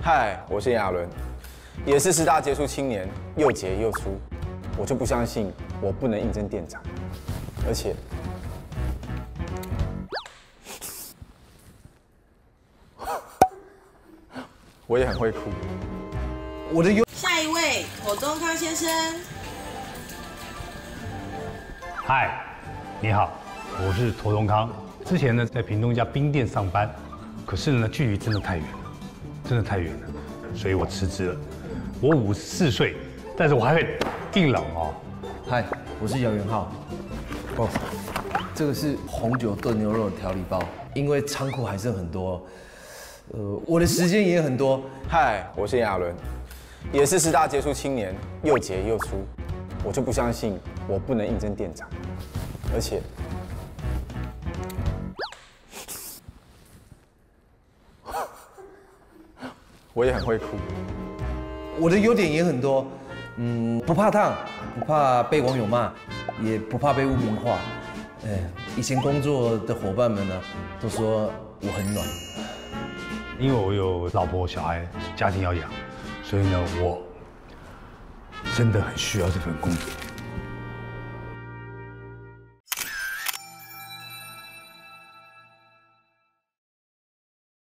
嗨，我是亚伦，也是10大杰出青年，又杰又出。我就不相信我不能应征店长，而且我也很会哭。 下一位，妥中康先生。 嗨，你好，我是涂东康。之前呢在屏东一家冰店上班，可是呢距离真的太远了，所以我辞职了。我54岁，但是我还会硬朗哦。 嗨，我是姚元浩。哦，这个是红酒炖牛肉的调理包，因为仓库还剩很多，我的时间也很多。 嗨，我是亚伦，也是10大杰出青年，又杰又出。我就不相信我不能应征店长，而且我也很会哭。 我的优点也很多，不怕烫，不怕被网友骂，也不怕被污名化。以前工作的伙伴们呢，都说我很暖。 因为我有老婆小孩，家庭要养，所以呢，我真的很需要这份工作。